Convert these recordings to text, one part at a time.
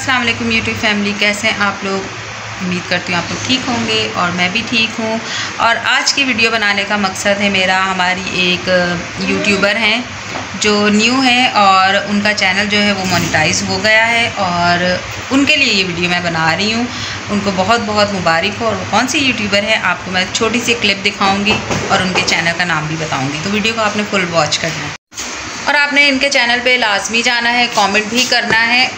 अस्सलाम वालेकुम YouTube family, कैसे हैं आप लोग। उम्मीद करती हूँ आप लोग ठीक होंगे और मैं भी ठीक हूँ। और आज की वीडियो बनाने का मकसद है मेरा, हमारी एक यूट्यूबर हैं जो न्यू है और उनका चैनल जो है वो मोनेटाइज हो गया है और उनके लिए ये वीडियो मैं बना रही हूँ। उनको बहुत बहुत मुबारक हो। और वो कौन सी यूट्यूबर है आपको मैं छोटी सी क्लिप दिखाऊंगी और उनके चैनल का नाम भी बताऊंगी, तो वीडियो को आपने फुल वॉच करना है और आपने इनके चैनल पे लाजमी जाना है, कमेंट भी करना है।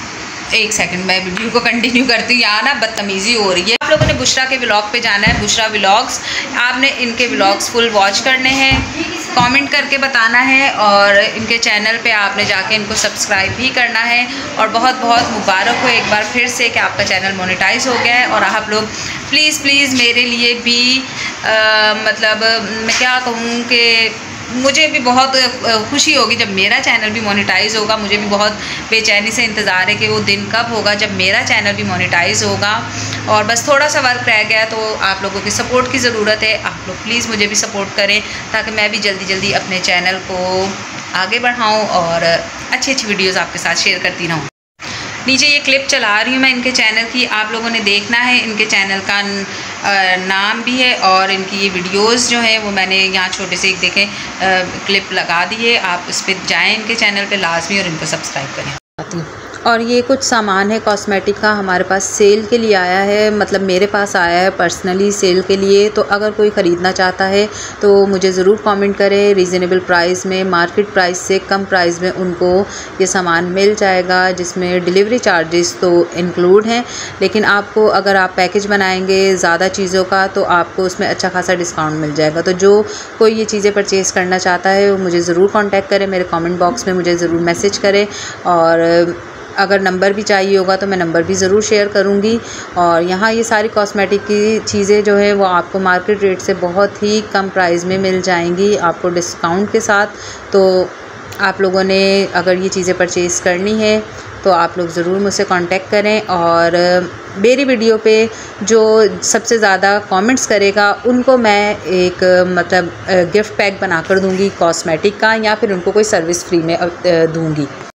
एक सेकंड मैं वीडियो को कंटिन्यू करती हूँ, यहाँ ना बदतमीज़ी हो रही है। आप लोगों ने बुशरा के व्लॉग पे जाना है, बुशरा व्लॉग्स। आपने इनके व्लॉग्स फुल वॉच करने हैं, कमेंट करके बताना है और इनके चैनल पे आपने जाके इनको सब्सक्राइब भी करना है। और बहुत बहुत मुबारक हो एक बार फिर से कि आपका चैनल मोनेटाइज हो गया है। और आप लोग प्लीज़ मेरे लिए भी मतलब मैं क्या कहूँ कि मुझे भी बहुत खुशी होगी जब मेरा चैनल भी मोनेटाइज होगा। मुझे भी बहुत बेचैनी से इंतज़ार है कि वो दिन कब होगा जब मेरा चैनल भी मोनेटाइज होगा। और बस थोड़ा सा वर्क रह गया, तो आप लोगों की सपोर्ट की ज़रूरत है। आप लोग प्लीज़ मुझे भी सपोर्ट करें ताकि मैं भी जल्दी अपने चैनल को आगे बढ़ाऊँ और अच्छी वीडियोज़ आपके साथ शेयर करती रहूँ। नीचे ये क्लिप चला रही हूँ मैं इनके चैनल की, आप लोगों ने देखना है। इनके चैनल का नाम भी है और इनकी ये वीडियोस जो है वो मैंने यहाँ छोटे से एक देखें क्लिप लगा दी है। आप उस पर जाएँ इनके चैनल पे लाजमी और इनको सब्सक्राइब करें। और ये कुछ सामान है कॉस्मेटिक का, हमारे पास सेल के लिए आया है, मतलब मेरे पास आया है पर्सनली सेल के लिए। तो अगर कोई ख़रीदना चाहता है तो मुझे ज़रूर कमेंट करें। रीज़नेबल प्राइस में, मार्केट प्राइस से कम प्राइस में उनको ये सामान मिल जाएगा, जिसमें डिलीवरी चार्जेस तो इंक्लूड हैं। लेकिन आपको अगर आप पैकेज बनाएंगे ज़्यादा चीज़ों का तो आपको उसमें अच्छा खासा डिस्काउंट मिल जाएगा। तो जो कोई ये चीज़ें परचेज़ करना चाहता है वो मुझे ज़रूर कॉन्टैक्ट करें, मेरे कॉमेंट बॉक्स में मुझे ज़रूर मैसेज करें। और अगर नंबर भी चाहिए होगा तो मैं नंबर भी ज़रूर शेयर करूँगी। और यहाँ ये सारी कॉस्मेटिक की चीज़ें जो है वो आपको मार्केट रेट से बहुत ही कम प्राइस में मिल जाएंगी, आपको डिस्काउंट के साथ। तो आप लोगों ने अगर ये चीज़ें परचेज़ करनी है तो आप लोग ज़रूर मुझसे कांटेक्ट करें। और मेरी वीडियो पे जो सबसे ज़्यादा कमेंट्स करेगा उनको मैं एक मतलब गिफ्ट पैक बना कर दूँगी कॉस्मेटिक का, या फिर उनको कोई सर्विस फ्री में दूँगी।